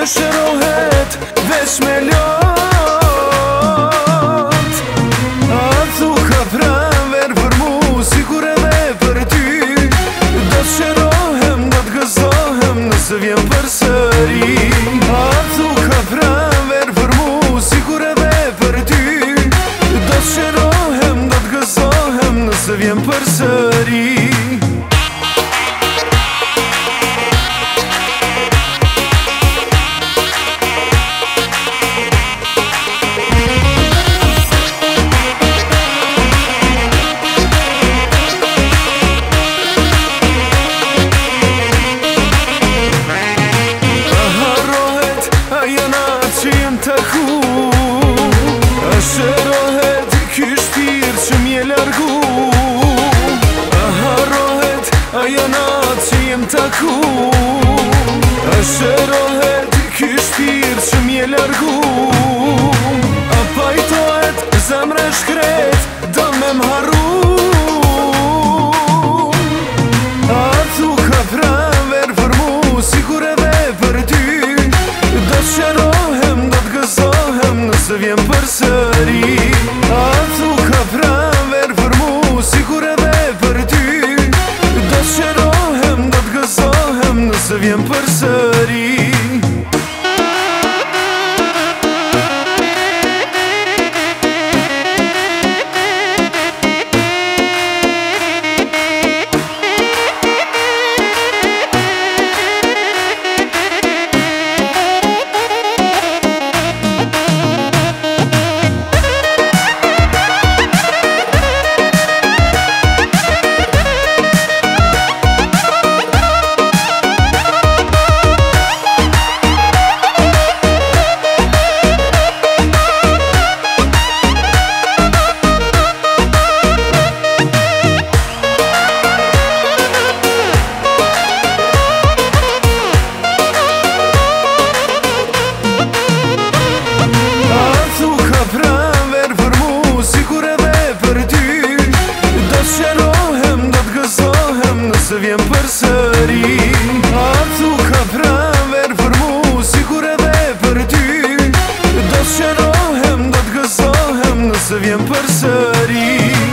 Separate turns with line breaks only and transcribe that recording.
shërohet veç me lot. A thu ka pranver për mu, sigur edhe për ty. Do t'shërohem, do t'gëzohem nëse vjen përsëri. A thu ka pranver për mu, sigur edhe për ty. Do t'shërohem, do t'gëzohem nëse vjen përsëri. Shërohet ky shpirt që m'je largu. Harohet ajo natë që jem taku. Shërohet ky shpirt që m'je largu. A pajtohet zemre shkret, do me m'harru. A thu ka pranver për mu, sigur edhe për ty. Do t'shërohem, do t'gëzohem nëse vjen përsëri. A thu ka pranver për mu, sigur edhe për ty. Do t'shërohem, do t'gëzohem nëse vjen përsëri. Nëse vjen përsëri. A thu ka pranver për mu, sigur edhe për ty. Do t'shërohem, do t'gëzohem nëse vjen përsëri.